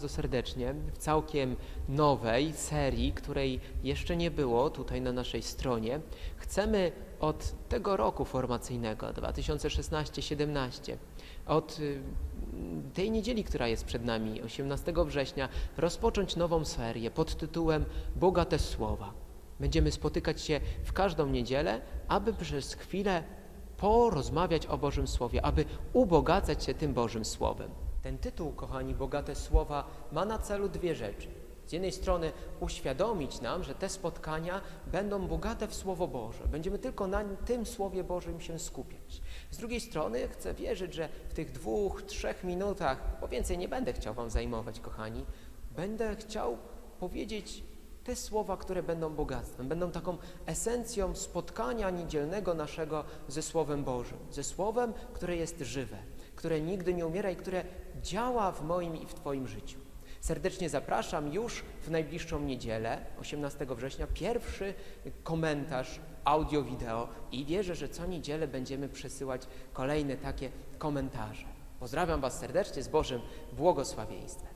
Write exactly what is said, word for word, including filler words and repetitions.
serdecznie w całkiem nowej serii, której jeszcze nie było tutaj na naszej stronie. Chcemy od tego roku formacyjnego dwa tysiące szesnasty siedemnasty, od tej niedzieli, która jest przed nami, osiemnastego września, rozpocząć nową serię pod tytułem Bogate Słowa. Będziemy spotykać się w każdą niedzielę, aby przez chwilę porozmawiać o Bożym Słowie, aby ubogacać się tym Bożym Słowem. Ten tytuł, kochani, Bogate Słowa, ma na celu dwie rzeczy. Z jednej strony uświadomić nam, że te spotkania będą bogate w Słowo Boże. Będziemy tylko na tym Słowie Bożym się skupiać. Z drugiej strony chcę wierzyć, że w tych dwóch, trzech minutach, bo więcej nie będę chciał wam zajmować, kochani, będę chciał powiedzieć te słowa, które będą bogactwem, będą taką esencją spotkania niedzielnego naszego ze Słowem Bożym. Ze Słowem, które jest żywe, które nigdy nie umiera i które działa w moim i w Twoim życiu. Serdecznie zapraszam już w najbliższą niedzielę, osiemnastego września, pierwszy komentarz audio-wideo i wierzę, że co niedzielę będziemy przesyłać kolejne takie komentarze. Pozdrawiam Was serdecznie z Bożym błogosławieństwem.